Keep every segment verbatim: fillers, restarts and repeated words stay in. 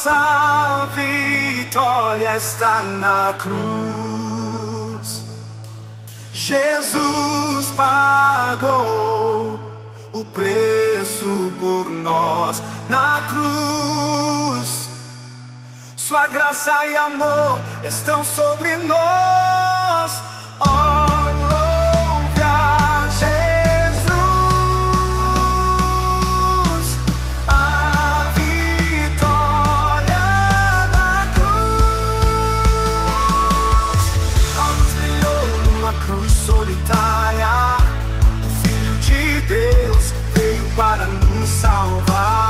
Nossa vitória está na cruz. Jesus pagou o preço por nós na cruz. Sua graça e amor estão sobre nós. Oh, louve a Jesus, a vitória na cruz. A luz brilhou numa cruz solitária. O Filho de Deus veio para nos salvar.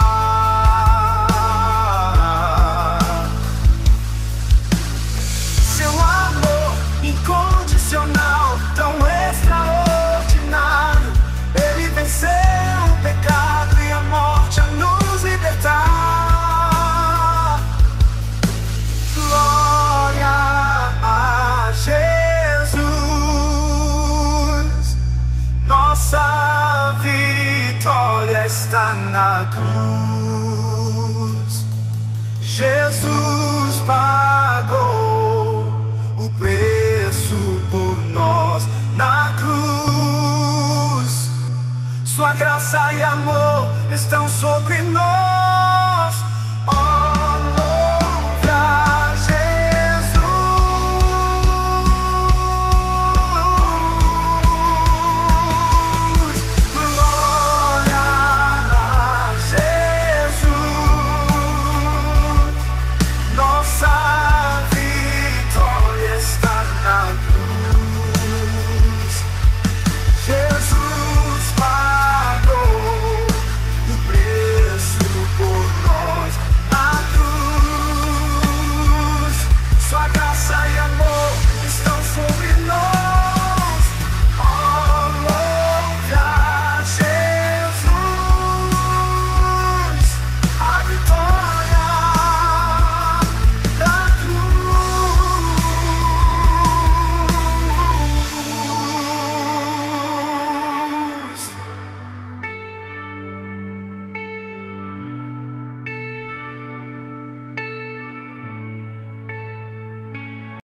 Incondicional, tão extraordinário. Ele venceu o pecado e a morte a nos libertar. Glória a Jesus. Nossa vitória está na cruz. Jesus pagou o preço por nós na cruz. Sua graça e amor estão sobre nós.